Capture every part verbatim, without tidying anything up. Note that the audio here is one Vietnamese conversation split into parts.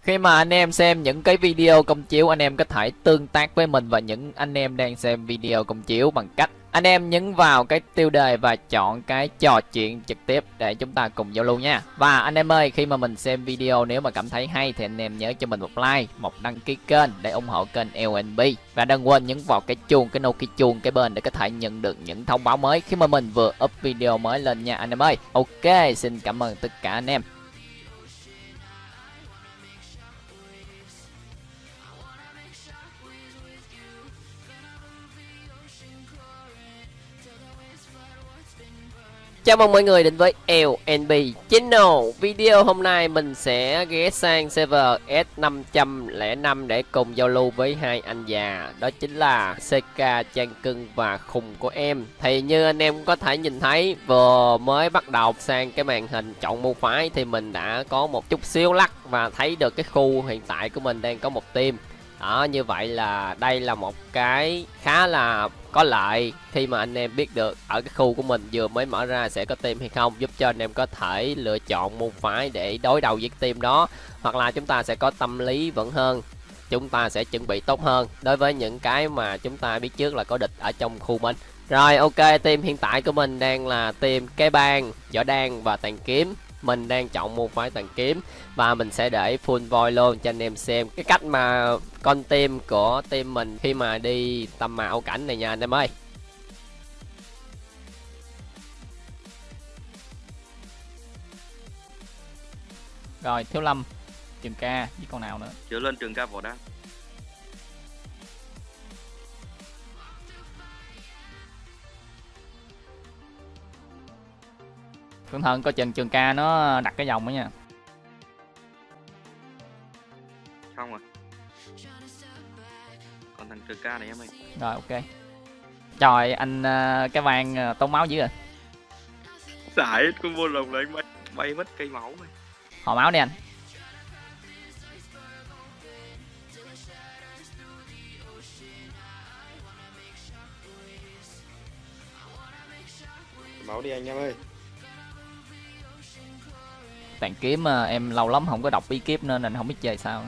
Khi mà anh em xem những cái video công chiếu, anh em có thể tương tác với mình và những anh em đang xem video công chiếu bằng cách anh em nhấn vào cái tiêu đề và chọn cái trò chuyện trực tiếp để chúng ta cùng giao lưu nha. Và anh em ơi, khi mà mình xem video nếu mà cảm thấy hay thì anh em nhớ cho mình một like, một đăng ký kênh để ủng hộ kênh lờ en bê. Và đừng quên nhấn vào cái chuông, cái nút cái chuông cái bên để có thể nhận được những thông báo mới khi mà mình vừa up video mới lên nha anh em ơi. Ok, xin cảm ơn tất cả anh em. Chào mừng mọi người đến với lờ en bê Channel. Video hôm nay mình sẽ ghé sang server S năm không năm để cùng giao lưu với hai anh già. Đó chính là xê ca Trang Cưng và Khùng của em. Thì như anh em có thể nhìn thấy, vừa mới bắt đầu sang cái màn hình chọn môn phái thì mình đã có một chút xíu lắc và thấy được cái khu hiện tại của mình đang có một team. Đó, như vậy là đây là một cái khá là có lợi khi mà anh em biết được ở cái khu của mình vừa mới mở ra sẽ có team hay không, giúp cho anh em có thể lựa chọn môn phái để đối đầu với team đó, hoặc là chúng ta sẽ có tâm lý vững hơn, chúng ta sẽ chuẩn bị tốt hơn đối với những cái mà chúng ta biết trước là có địch ở trong khu mình. Rồi ok, team hiện tại của mình đang là team cái bang, võ đan và tàn kiếm. Mình đang chọn môn phái tàn kiếm và mình sẽ để full void luôn cho anh em xem cái cách mà con team của team mình khi mà đi tầm mạo cảnh này nha anh em ơi. Rồi Thiếu Lâm, Trường Ca với con nào nữa. Chiếu lên Trường Ca Võ Đăng. Cẩn thận coi chừng Trường Ca nó đặt cái vòng đó nha. Xong rồi. Còn thằng Trường Ca này em ơi. Rồi ok. Trời anh uh, cái vang uh, tốn máu dữ rồi. Giải con vô lồng là anh bay, bay mất cây máu rồi. Hồi máu đi anh. Máu đi anh em ơi. Tàn kiếm uh, em lâu lắm không có đọc bí kíp nên anh không biết chơi sao.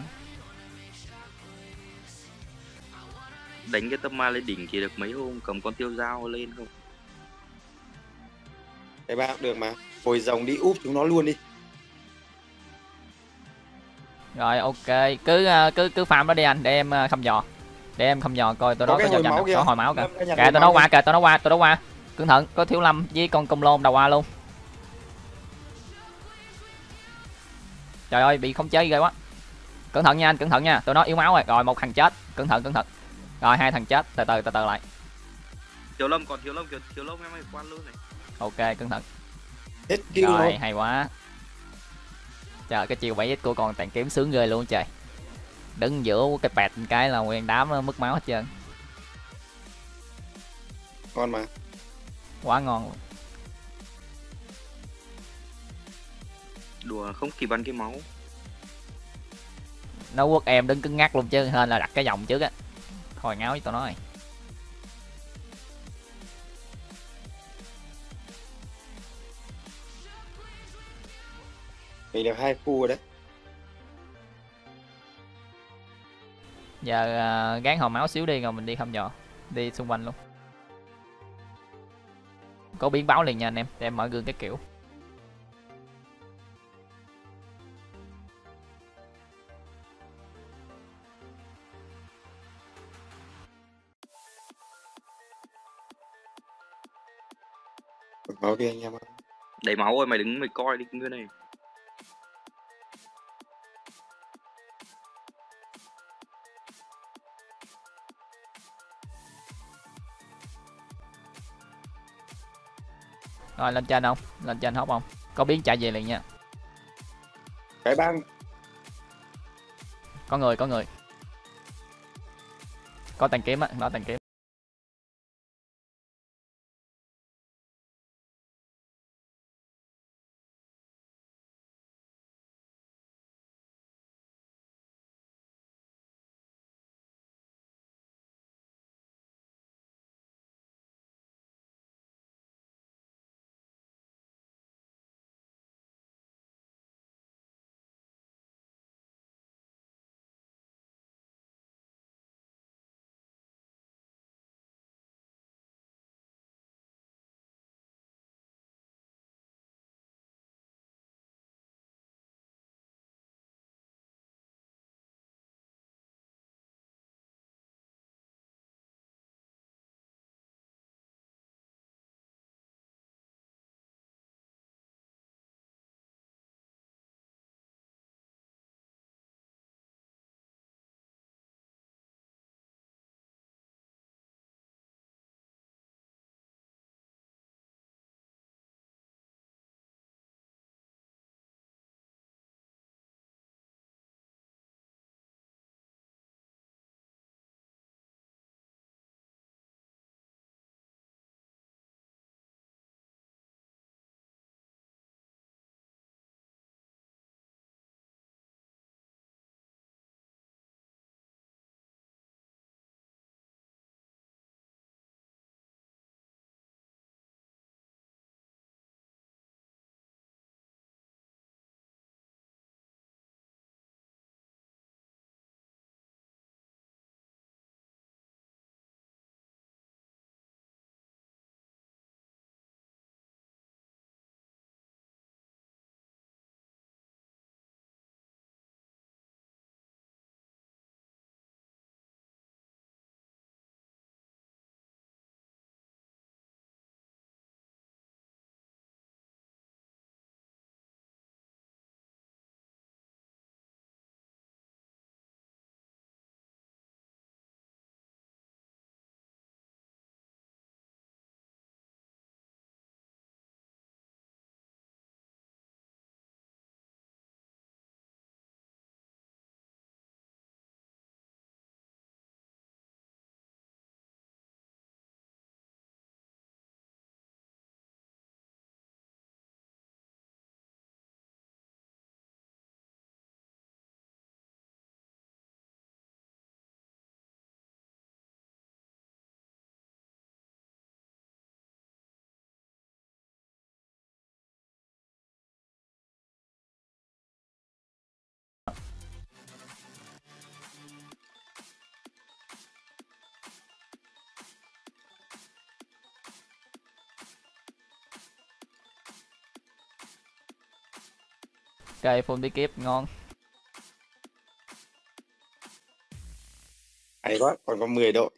Đánh cái tâm ma lên đỉnh chỉ được mấy hôm, cầm con tiêu dao lên không. Cái ba được mà. Hồi rồng đi úp chúng nó luôn đi. Rồi ok, cứ uh, cứ cứ farm đó đi anh để em uh, thăm dò. Để em thăm dò coi tôi đó có, có vào có hồi máu kìa. Kìa tôi nó qua kìa, tôi nó qua, tôi nó qua. Cẩn thận, có Thiếu Lâm với con công lôn đầu qua luôn. Trời ơi, bị không chế ghê quá. Cẩn thận nha anh, cẩn thận nha, tụi nó yếu máu rồi. Rồi một thằng chết, cẩn thận cẩn thận. Rồi hai thằng chết, từ từ từ từ lại. Thiếu Lâm còn Thiếu Lâm kìa, Thiếu Lâm em ơi, quan luôn này. Ok, cẩn thận. Hết kill rồi luôn. Hay quá. Trời, cái chiều bảy x của con tàn kiếm sướng ghê luôn trời. Đứng giữa cái pẹt cái là nguyên đám nó mất máu hết trơn. Ngon mà. Quá ngon luôn. Đùa không kịp ăn cái máu. Nó quất em đứng cứng ngắc luôn chứ, hơn là đặt cái vòng trước á. Hồi ngáo với tụi nó rồi. Mình được hai khu rồi đấy. Giờ uh, gán hồi máu xíu đi rồi mình đi thăm dò. Đi xung quanh luôn. Có biến báo liền nha anh em, để em mở gương cái kiểu. Máu đi anh em ơi. Đầy máu rồi, mày đứng mày coi đi cái này. Rồi lên trên không? Lên trên hop không? Có biến chạy về liền nha. Cái bang. Có người, có người. Có tàn kiếm á, đó tàn kiếm. full bí kíp ngon. Hay quá, còn có mười đội.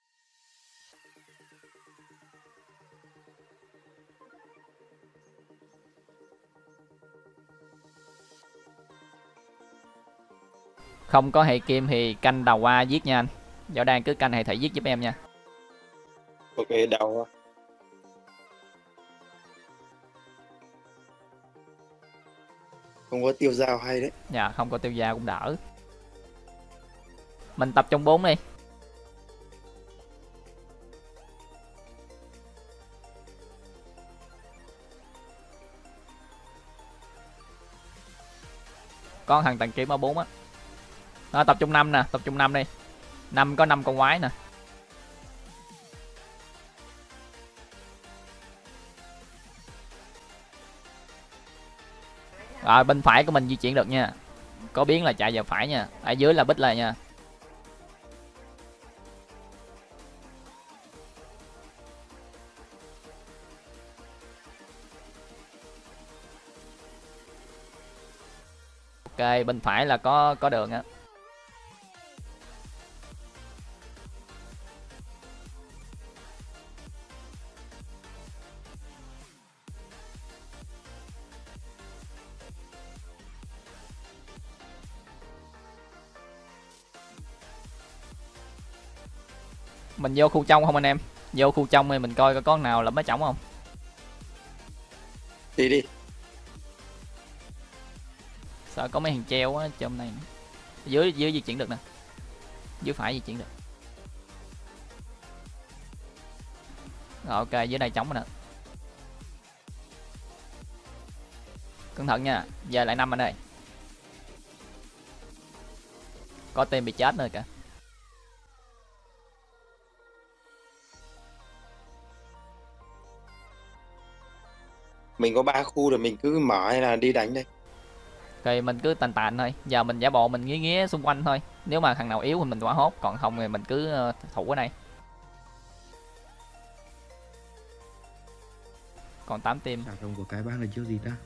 Không có hệ kim thì canh đầu qua giết nha anh. Võ Đan cứ canh hệ thủy giết giúp em nha. Ok, đầu quá. Không có tiêu dao hay đấy. Dạ, không có tiêu dao cũng đỡ. Mình tập trung bốn đi. Con thằng tàn kiếm ở bốn á. Đó, tập trung năm nè, tập trung năm đi. Năm có năm con quái nè. Rồi bên phải của mình di chuyển được nha. Có biến là chạy vào phải nha. Ở dưới là bích lại nha. Ok, bên phải là có có đường á. Mình vô khu trong không anh em? Vô khu trong thì mình coi có con nào là mới trống không? Đi đi. Sợ có mấy hàng treo á trong này. Dưới dưới di chuyển được nè. Dưới phải di chuyển được. Rồi ok, dưới đây trống rồi nè. Cẩn thận nha, về lại năm anh ơi. Có tên bị chết nữa kìa. Mình có ba khu rồi, mình cứ mở hay là đi đánh đây? Thì mình cứ tàn tàn thôi. Giờ mình giả bộ mình nghía nghía xung quanh thôi. Nếu mà thằng nào yếu thì mình quả hốt, còn không thì mình cứ thủ ở đây. Còn tám team. Xả rồng của cái bang là chiêu gì ta?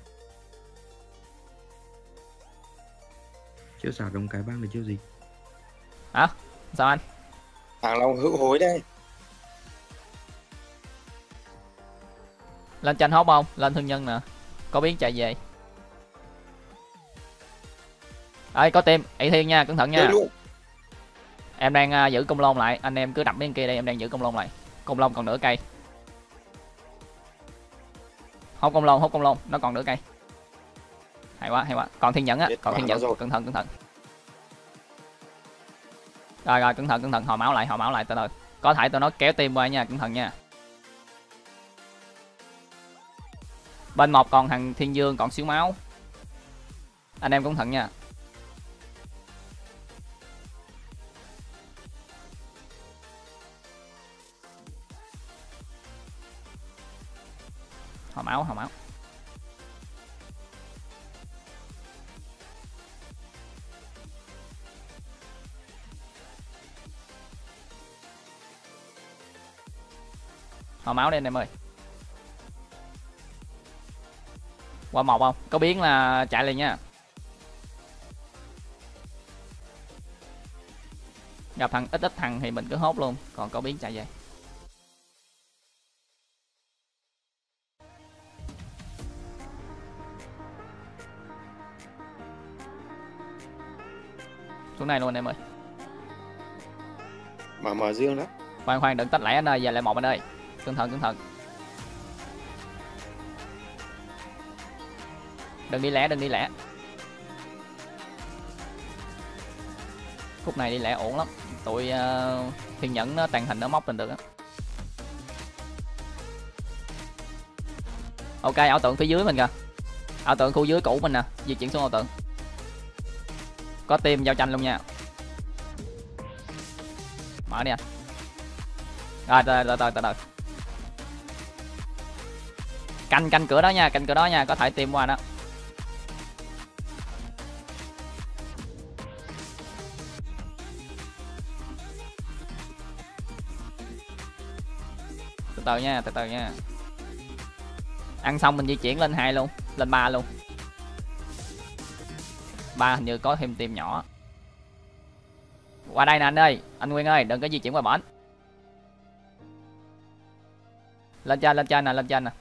Chiêu xả rồng cái bang là chiêu gì? Hả? Sao anh? Hàng Long hữu hối đây. Lên tranh hốt không? Lên thương nhân nè. Có biến chạy về. Ơi có team, ỷ thiên nha, cẩn thận nha. Em đang uh, giữ công lôn lại, anh em cứ đập bên kia đây, em đang giữ công lôn lại. Công lôn còn nửa cây. Hốt công lôn, hốt công lôn, nó còn nửa cây. Hay quá, hay quá. Còn thiên nhẫn á, còn thiên nhẫn, cẩn thận, cẩn thận. Rồi rồi, cẩn thận, cẩn thận, hồi máu lại, hồi máu lại từ từ. Có thể tụi nó kéo team qua nha, cẩn thận nha. Bên một còn thằng Thiên Dương còn xíu máu. Anh em cẩn thận nha. Hồi máu, hồi máu. Hồi máu đi anh em ơi. Qua một không? Có biến là chạy liền nha. Gặp thằng ít ít thằng thì mình cứ hốt luôn, còn có biến chạy về. Xuống này luôn anh em ơi. Mở mở dương đó. Khoan khoan đừng tách lẻ anh ơi, về lại một anh ơi. Cẩn thận cẩn thận. Đừng đi lẻ, đừng đi lẻ. Khúc này đi lẻ ổn lắm. Tụi uh, thiên nhẫn nó tàn hình nó móc lên được á. Ok, ảo tượng phía dưới mình kìa. Ảo tượng khu dưới cũ mình nè, di chuyển xuống ảo tượng. Có team giao tranh luôn nha. Mở đi anh. Rồi từ từ từ từ từ. Canh canh cửa đó nha, canh cửa đó nha, có thể team qua đó. Từ từ nha, từ từ nha. Ăn xong mình di chuyển lên hai luôn, lên ba luôn. Ba hình như có thêm team nhỏ. Qua đây nè anh ơi, anh Nguyên ơi, đừng có di chuyển qua bển. Lên trên, lên trên nè, lên trên nè.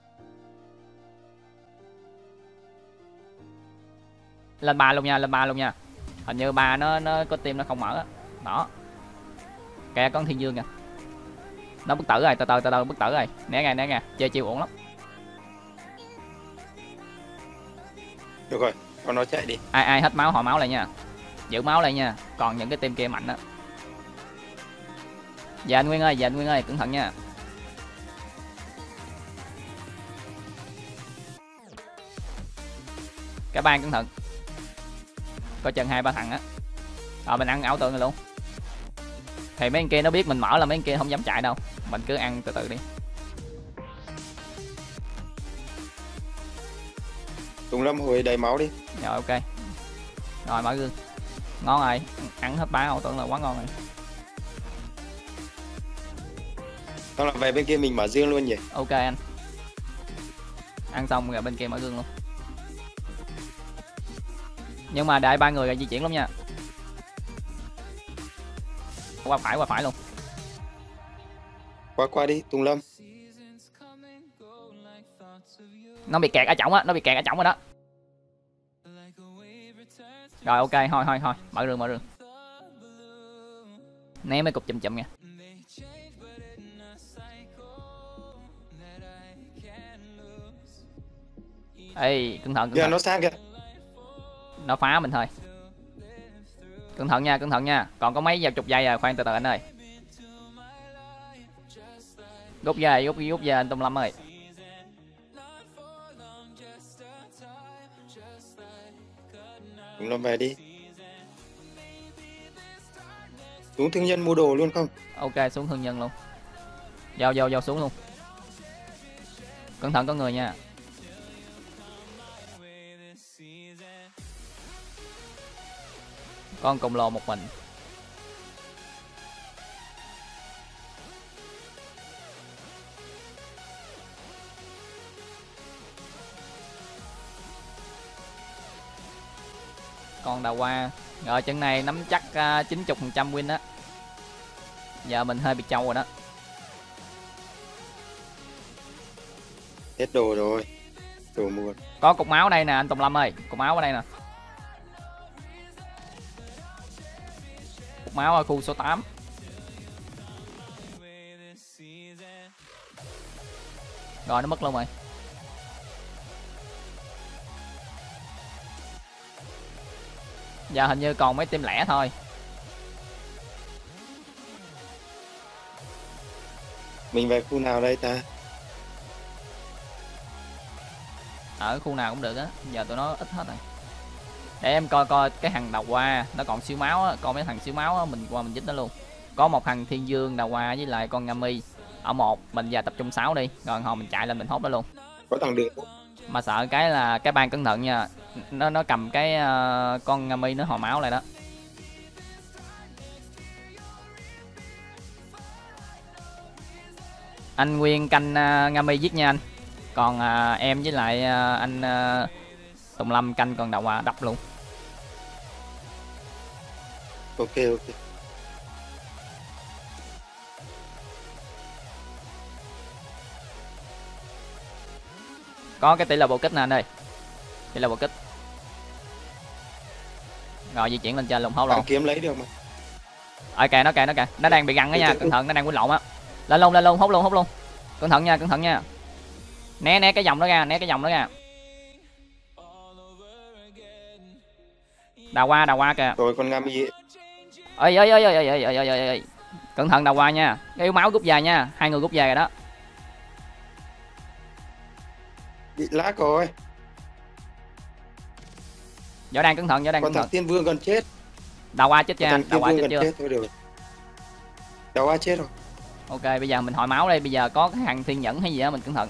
Lên ba luôn nha, lên ba luôn nha. Hình như ba nó nó có team nó không mở á. Đó. Kìa con Thiên Dương kìa. Nó bức tử rồi, từ từ từ từ bức tử rồi. Né ngay, né ngay, chơi chiêu ổn lắm. Được rồi, con nó chạy đi. Ai ai hết máu hồi máu lại nha. Giữ máu lại nha. Còn những cái team kia mạnh đó. Dạ anh Nguyên ơi, dạ anh Nguyên ơi, cẩn thận nha. Cả ban cẩn thận. Có chừng hai ba thằng á. Rồi mình ăn ảo tượng rồi luôn. Thì mấy anh kia nó biết mình mở là mấy anh kia không dám chạy đâu. Mình cứ ăn từ từ đi. Tùng Lâm hồi đầy máu đi. Rồi ok. Rồi mở gương. Ngon rồi, ăn hết ba ảo tượng là quá ngon rồi. Xong là về bên kia mình mở riêng luôn nhỉ? Ok anh. Ăn xong rồi bên kia mở gương luôn. Nhưng mà đợi ba người rồi di chuyển lắm nha. Qua phải, qua phải luôn. Qua qua đi, Tùng Lâm. Nó bị kẹt ở trỏng á, nó bị kẹt ở trỏng rồi đó. Rồi ok, thôi thôi thôi, mở rừng mở rừng. Né mấy cục chùm chùm nha. Ê, cẩn thận, cẩn Kìa, thận. nó sang kìa. Nó phá mình thôi. Cẩn thận nha, cẩn thận nha. Còn có mấy vài chục giây à, khoan từ từ anh ơi. Rút ra, rút rút ra anh Tùng Lâm ơi. Tùng Lâm về đi. Xuống thương nhân mua đồ luôn không? Ok, xuống thương nhân luôn. Vô vô vô xuống luôn. Cẩn thận có người nha. Con cùng lồ một mình. Con đào hoa. Rồi trận này nắm chắc uh, chín mươi phần trăm win á. Giờ mình hơi bị trâu rồi đó. Hết đồ rồi. Đồ mua. Có cục máu đây nè anh Tùng Lâm ơi. Cục máu ở đây nè. Cục máu ở khu số tám. Rồi nó mất luôn rồi. Giờ hình như còn mấy team lẻ thôi. Mình về khu nào đây ta? Ở khu nào cũng được á. Giờ tụi nó ít hết rồi. Để em coi coi cái thằng đào hoa. Nó còn xíu máu á. Coi mấy thằng xíu máu á. Mình qua mình dính nó luôn. Có một thằng Thiên Dương đào hoa với lại con Ngami ở một. Mình giờ tập trung sáu đi. Rồi hồi mình chạy lên mình hốt nó luôn. Có thằng đường. Mà sợ cái là cái ban cẩn thận nha. Nó nó cầm cái uh, con Ngami nó hồi máu lại đó. Anh Nguyên canh uh, Ngami giết nha anh. Còn uh, em với lại uh, anh uh, Tùng Lâm canh con đào hoa đập luôn. Ok ok. Có cái tỷ lệ bộ kích nè anh ơi. Tỷ lệ bộ kích. Rồi di chuyển lên trên lùng hấu luôn. Kiếm lấy được mà. Ở kìa nó kìa nó kìa. Nó đang bị găng đó nha, cẩn thận nó đang quýnh lộn á. Lên luôn lên luôn, hút luôn hút luôn. Cẩn thận nha, cẩn thận nha. Né né cái dòng đó ra, né cái dòng đó ra. Đào qua, đào qua kìa. Rồi con Ngami. Ơi ơi ơi ơi ơi ơi ơi ơi. Cẩn thận đào qua nha. Cái yếu máu rút về nha, hai người rút về rồi đó. Bị lag rồi. Võ đang cẩn thận, Võ đang Con cẩn thận. thằng Tiên Vương gần chết. Đào qua chết chưa anh? Thằng Đào Tiên qua Vương chết gần chưa? chết thôi được. Đào qua chết rồi. Ok, bây giờ mình hồi máu đây, bây giờ có cái hàng thiên nhẫn hay gì đó mình cẩn thận.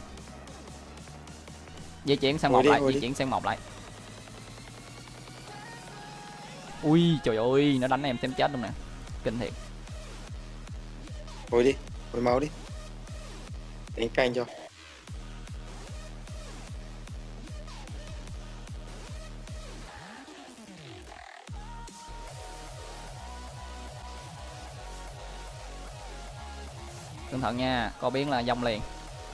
Di chuyển sang Hồi một đi, lại, hồi di đi. chuyển sang một lại. Ui trời ơi, nó đánh em xem chết luôn nè. Kinh thiệt. Hồi đi, hồi máu đi. Đánh canh cho. Cẩn thận nha, có biến là dông liền.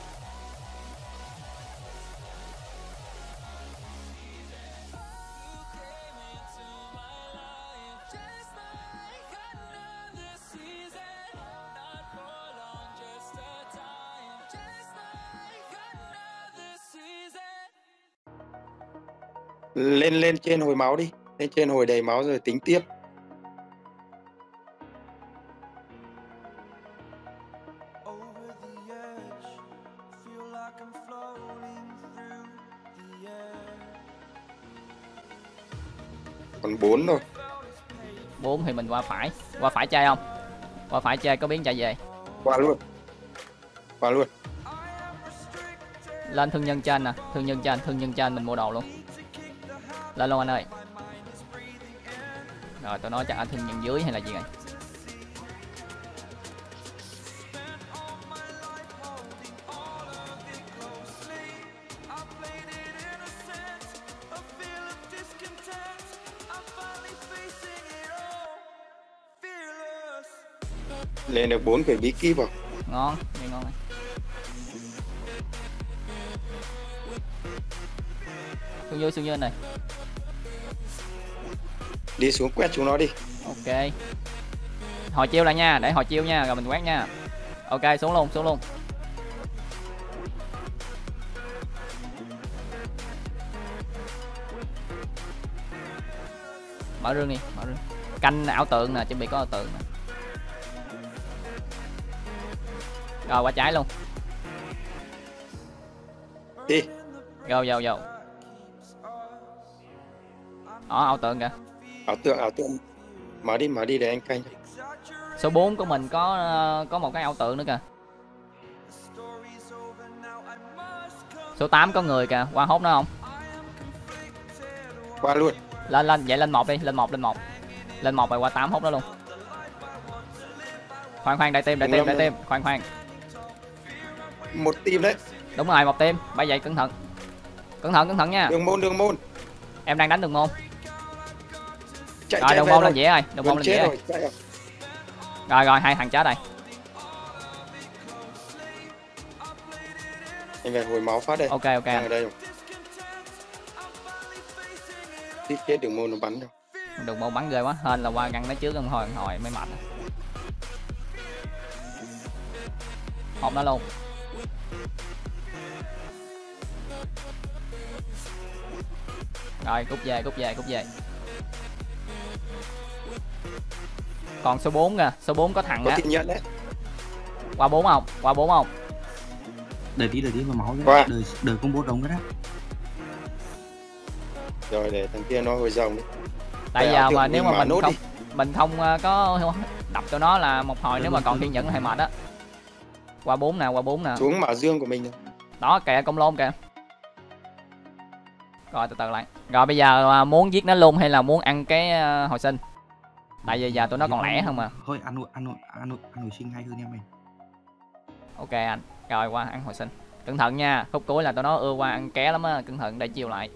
Lên lên trên hồi máu đi, lên trên hồi đầy máu rồi tính tiếp. Còn bốn rồi. Bốn thì mình qua phải, qua phải chơi không? Qua phải chơi có biến chạy về. Qua luôn. Qua luôn. Lên thương nhân trên nè, thương nhân trên, thương nhân trên mình mua đồ luôn. Lên luôn anh ơi. Rồi tôi nói chắc anh thương nhân dưới hay là gì rồi. Lên được bốn cái bí kíp vào. Ngon, nghe ngon này. Xuống dưới, xuống dưới này. Đi xuống quét chúng nó đi. Ok. Hồi chiêu lại nha, để hồi chiêu nha, rồi mình quét nha. Ok, xuống luôn, xuống luôn. Mở rương đi, mở rương. Canh ảo tượng nè, chuẩn bị có ảo tượng nè. Rồi qua trái luôn. Đi. Vô vô vô. Đó ảo tượng kìa. Ảo tượng, ảo tượng. Mở đi, mở đi để anh canh. Số bốn của mình có có một cái ảo tượng nữa kìa. Số tám có người kìa, qua hốt nó không? Qua luôn. Lên lên, vậy lên một đi, lên một lên một. Lên một rồi qua tám hốt nó luôn. Khoan khoan, đại tim, đại tim, đại tim, khoan khoan. Một tim đấy. Đúng rồi, một tim. Bây vậy cẩn thận. Cẩn thận, cẩn thận nha. Đường môn, đường môn. Em đang đánh đường môn. Chạy, Rồi chạy đường môn lên dễ rồi, đường môn lên dễ rồi. rồi. Rồi rồi, hai thằng chết rồi. Anh về hồi máu phát đây. Ok ok. Đang ở đây rồi. Tiếp chết đường môn nó bắn đâu. Đường môn bắn ghê quá, hên là qua găng nó trước, hồi hồi mới mệt. Hộp nó luôn. Rồi cút về, cút về, cút về. Còn số bốn kìa, số bốn có thằng Có á. tin nhận đấy. Qua bốn không? Qua bốn không? Đợi tí, đợi tí mà máu Qua. đời đời công bố rồng cái đó. Rồi để thằng kia nó hồi rồng đi. Tại Để giờ ảo mà tượng nếu mình mà mở mình nốt không đi. mình không uh, có đập cho nó là một hồi, nếu mà còn kiên nhẫn là hơi mệt á. Qua bốn nè, qua bốn nè. Xuống mở dương của mình rồi. Đó kìa, công lôn kìa. Rồi từ từ lại. Rồi bây giờ uh, muốn giết nó luôn hay là muốn ăn cái uh, hồi sinh? Tại vì giờ tụi nó còn lẻ không mà. Thôi ăn ăn ăn ăn ăn hồi sinh hay hơn em mình. Ok anh. Rồi qua ăn hồi sinh. Cẩn thận nha, khúc cuối là tụi nó ưa qua ăn ké lắm á, cẩn thận để chiêu lại.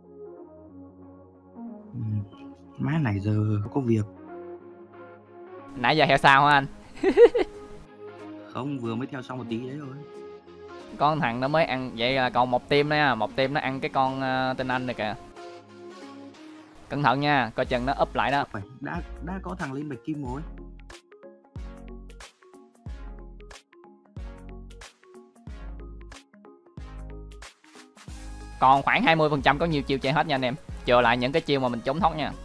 Ừ. Má này giờ có việc. Nãy giờ theo sao hả anh? Không, vừa mới theo xong một tí đấy rồi. Con thằng nó mới ăn, vậy là còn một team nữa, một team nó ăn cái con uh, tên anh này kìa. Cẩn thận nha, coi chừng nó úp lại đó. Phải, đã đã có thằng lên bạch kim rồi. Còn khoảng hai mươi phần trăm có nhiều chiêu chơi hết nha anh em. Chờ lại những cái chiêu mà mình trốn thoát nha.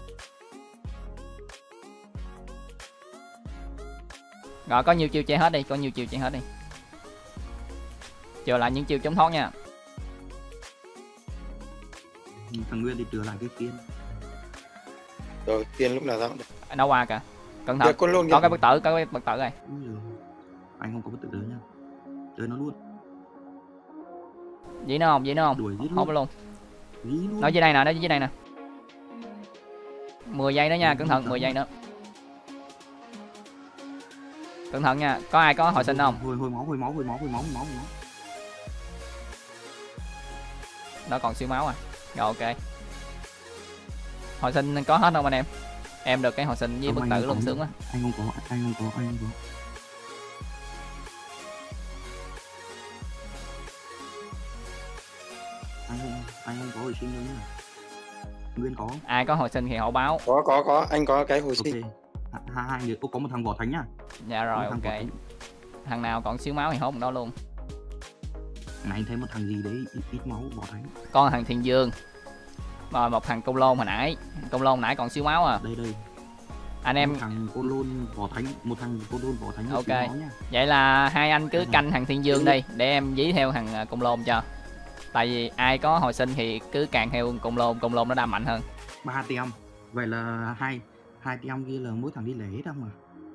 Rồi có nhiều chiêu chơi hết đi, có nhiều chiêu chơi hết đi. Chờ lại những chiêu trốn thoát nha. Thằng Nguyên thì trở lại cái tiên. Rồi tiên lúc nào ra cũng được. Nó qua kìa. Cẩn thận. Được, con luôn Có kìa. cái bất tử, có cái bất tử rồi. Úi giời. Anh không có bất tử đấy nha. Chơi nó luôn. Dĩ nó không, dĩ nó không. Đuổi giết Hốt luôn. luôn. Dí luôn. Nó dưới đây nè, nó dưới đây nè. mười giây nữa nha, cẩn thận, mười giây nữa. Cẩn thận nha, có ai có hồi sinh không? Hồi hồi máu, hồi máu, hồi máu, hồi máu, hồi máu, hồi máu. Nó còn siêu máu à. Rồi ok. Hồi sinh có hết không anh em? Em được cái hồi sinh với Không, bất anh tử không luôn có. sướng quá. Anh không có, anh không có, anh không có. Anh không có hồi sinh đâu nhá. Nguyên có. Ai có hồi sinh thì hậu báo. Có có có, anh có cái hồi sinh. Ok. Hai hai người, ô, có một thằng võ thánh nhá. Dạ rồi, thằng ok. võ thánh. Thằng nào còn xíu máu thì hốt đó luôn. Này anh thấy một thằng gì đấy ít, ít máu võ thánh. Con thằng Thiên Dương. Rồi một thằng Công Lôn hồi nãy. Công Lôn hồi nãy còn xíu máu à. Đây đây. Anh em Một thằng cô lôn võ thánh, một thằng cô lôn võ thánh. Ok. Máu nhá. vậy là hai anh cứ Đây canh thằng Thiên Dương đi để em dí theo thằng à, Công Lôn cho. Tại vì ai có hồi sinh thì cứ càng theo Công Lôn, Công Lôn nó đam mạnh hơn. Ba tem. Vậy là hai hai tem kia là mỗi thằng đi lẻ hết không à?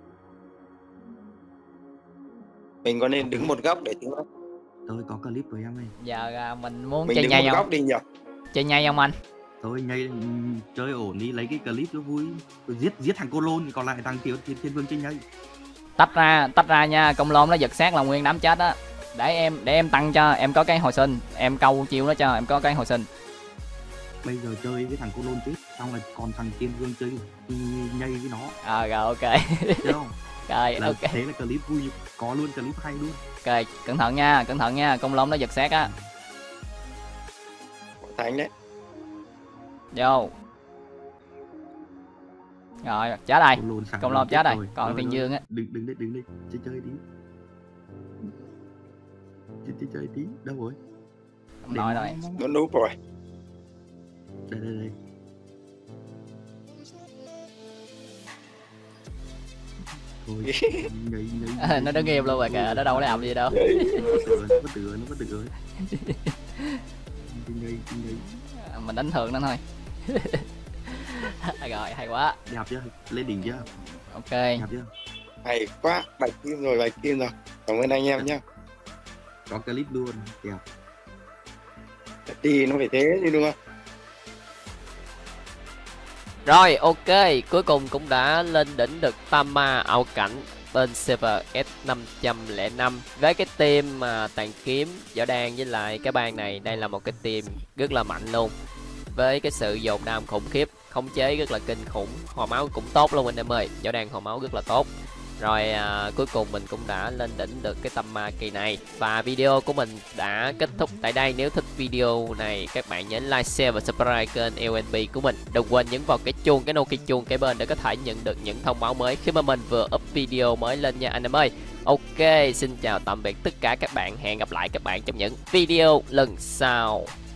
Mình có nên đứng một góc để chúng nó Tôi có clip với em này. Giờ à, mình muốn mình chơi đứng nhây một không? góc đi nhỉ? Chơi nhây không anh? Tôi nhây chơi ổn đi, lấy cái clip cho vui. Tôi giết giết thằng cô lôn, còn lại thằng tiểu thiên, thiên vương chơi nhây. Tách ra, tách ra nha, Công Lôn nó giật xác là nguyên đám chết á. Để em để em tăng cho, em có cái hồi sinh, em câu chiêu nó cho, em có cái hồi sinh. Bây giờ chơi với thằng cô lôn chết, xong rồi còn thằng thiên vương chơi nhây với nó. À rồi ok. Thấy không? Rồi Là ok. thế là clip vui, có luôn clip hay luôn. Ok, cẩn thận nha, cẩn thận nha, Công Lôn nó giật xác á. Thánh đấy. Vô. Rồi, chết rồi. Cô lôn sẵn Công rồi, Lôn chết rồi, rồi. còn Rồi, Thiên rồi. Dương á. Đừng đừng đi, đừng đi, chơi chơi tí. Chơi chơi, chơi tí, đâu rồi? Không nói rồi. Nó núp rồi. Đây đây đây. Thôi, nhảy, nhảy, nhảy, Nó đứng im luôn rồi kìa, nó đâu có làm gì đâu. nó có tựa, nó có tựa, nó có tựa. Nhảy, nhảy. Mình đánh thường nó thôi. Rồi, hay quá. Đẹp chưa? Lên đỉnh chưa? Ok. Đẹp chưa? Hay quá, bạch kim rồi, bạch kim rồi. Cảm ơn anh em nhé. Có clip luôn, đẹp. Đi nó phải thế chứ đúng không? Rồi ok, cuối cùng cũng đã lên đỉnh được Tama ảo cảnh bên server S năm trăm lẻ năm với cái team mà tàn kiếm, võ đan với lại cái bang này. Đây là một cái team rất là mạnh luôn, với cái sự dồn đam khủng khiếp, khống chế rất là kinh khủng, hồi máu cũng tốt luôn anh em ơi, võ đan hồi máu rất là tốt. Rồi à, cuối cùng mình cũng đã lên đỉnh được cái Tama kỳ này. Và video của mình đã kết thúc tại đây. Nếu thích video này các bạn nhớ like, share và subscribe kênh lờ en bê của mình. Đừng quên nhấn vào cái chuông, cái nút chuông kế bên để có thể nhận được những thông báo mới khi mà mình vừa up video mới lên nha anh em ơi. Ok, xin chào tạm biệt tất cả các bạn, hẹn gặp lại các bạn trong những video lần sau.